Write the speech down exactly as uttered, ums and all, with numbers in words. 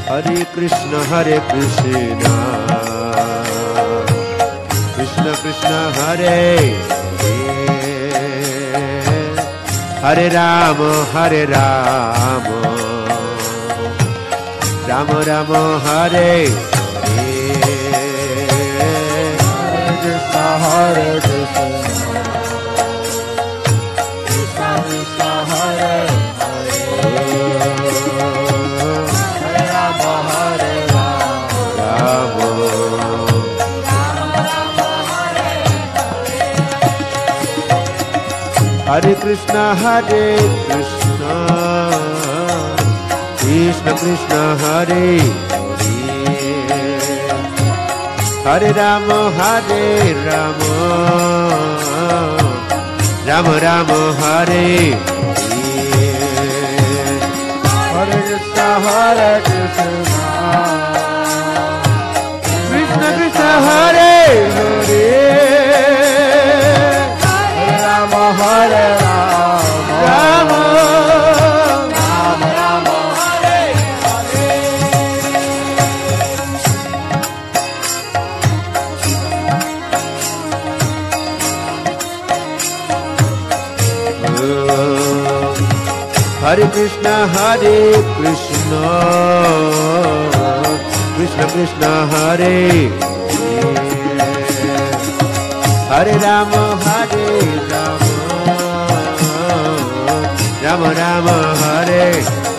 Hare Krishna, Hare Krishna, Krishna Krishna, Hare Hare, Hare Rama, Hare Rama, Rama Rama, Hare Hare Krishna, Krishna Krishna, Hare Hare, Hare Rama, Hare Rama, Hare Krishna, Hare Krishna, Krishna Krishna, Hare Hare, Hare Rama, Hare Rama, Rama Rama, Hare Hare Krishna, Hare Krishna, Krishna Krishna, Hare Hare, Hare Rama, Hare Rama, Rama Rama Rama, Hare Hare. Hare Krishna, Hare Krishna, Krishna Krishna, Hare Hare Rama, Hare Rama, Rama Rama, Hare